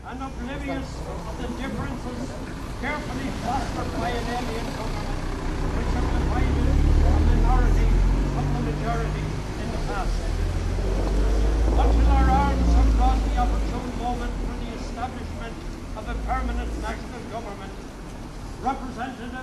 and oblivious of the differences carefully fostered by an alien government, which have divided the minority from the majority in the past. Until our arms have brought the opportune moment for the establishment of a permanent national government, representative